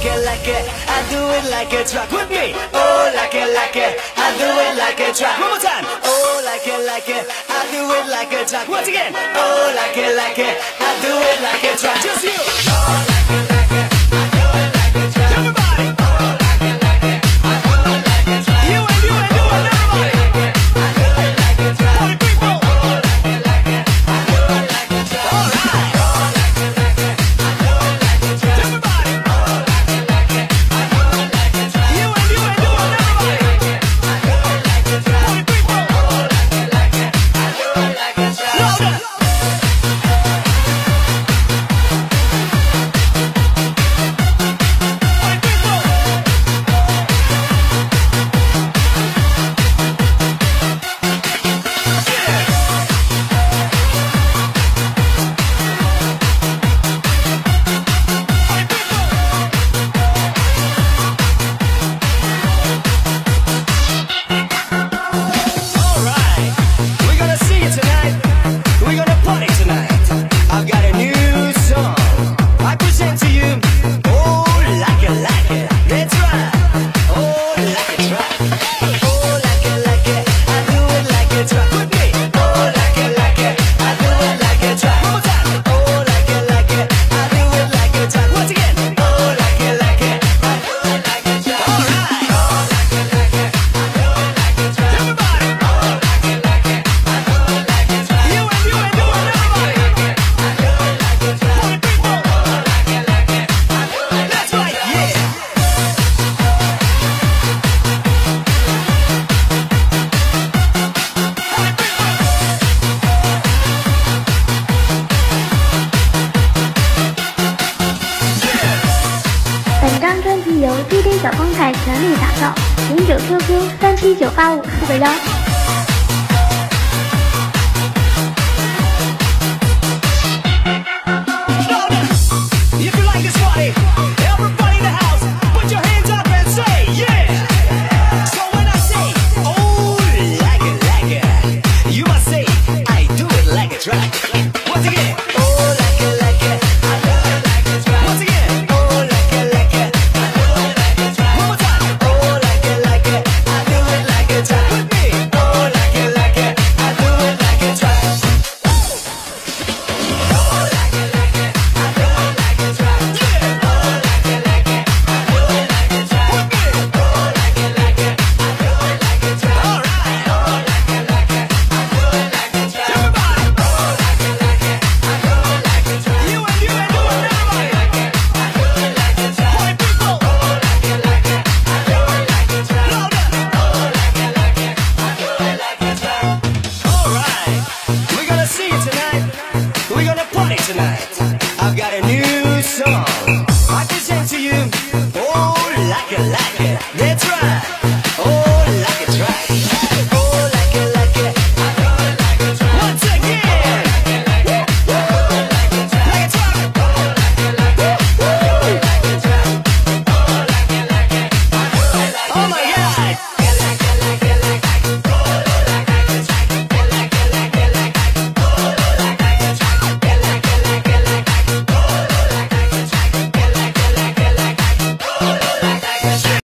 like it, I do it like a track with me. Oh, like it, I do it like a track. One more time. Oh, like it, I do it like a track. Once again. Oh, like it, I do it like a track. Just you. Oh, like it, I do it like a track. Everybody. Oh, like it, I do it like a track. You and everybody. I do it like a track. Party people. Oh, like it, I do it like a track. All right. Oh, like it, I do it like a track. Everybody. 由 DJ 小风采全力打造，领者 QQ379854个1。 Tonight, I've got a new song.